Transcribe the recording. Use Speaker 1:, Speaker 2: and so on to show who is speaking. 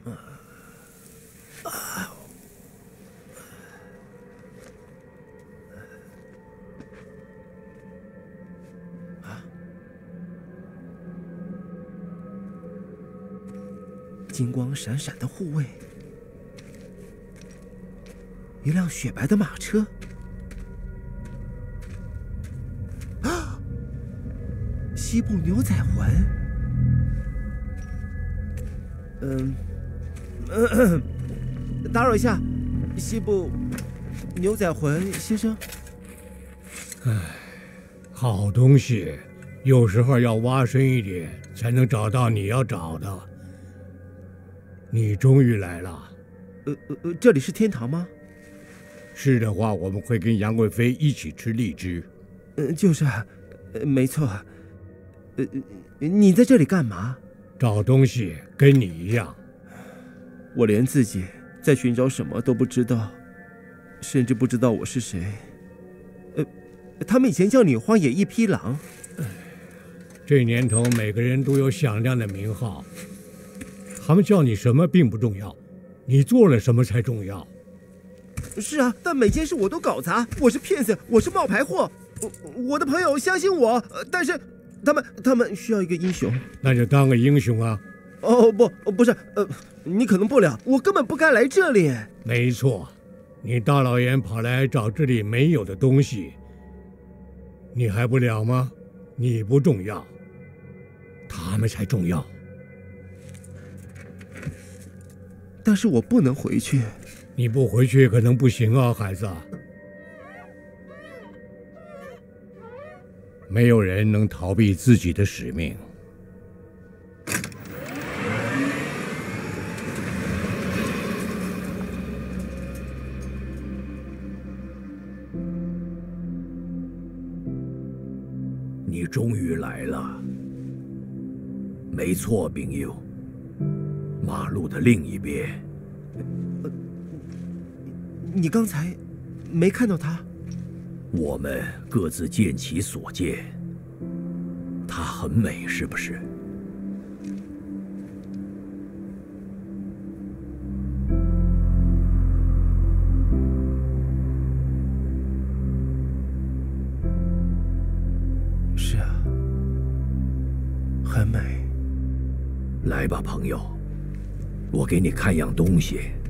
Speaker 1: 金光闪闪的护卫，一辆雪白的马车。啊！西部牛仔魂。打扰一下，西部牛仔魂先生。
Speaker 2: 好东西，有时候要挖深一点，才能找到你要找的。你终于来了。
Speaker 1: 这里是天堂吗？
Speaker 2: 是的话，我们会跟杨贵妃一起吃荔枝。
Speaker 1: 就是，没错。你在这里干嘛？
Speaker 2: 找东西，跟你一样。
Speaker 1: 我连自己在寻找什么都不知道，甚至不知道我是谁。他们以前叫你荒野一匹狼。
Speaker 2: 这年头，每个人都有响亮的名号。他们叫你什么并不重要，你做了什么才重要。
Speaker 1: 是啊，但每件事我都搞砸，我是骗子，我是冒牌货。我的朋友相信我，但是他们需要一个英雄。
Speaker 2: 那就当个英雄啊。
Speaker 1: 哦不是，你可能不了，我根本不该来这里。
Speaker 2: 没错，你大老远跑来找这里没有的东西，你还不了吗？你不重要，他们才重要。
Speaker 1: 但是我不能回去。
Speaker 2: 你不回去可能不行啊，孩子。没有人能逃避自己的使命。
Speaker 3: 你终于来了。没错，朋友。马路的另一边。
Speaker 1: 你刚才没看到他？
Speaker 3: 我们各自见其所见。她很美，是不是？
Speaker 1: 是啊，很美。
Speaker 3: 来吧，朋友。我给你看样东西。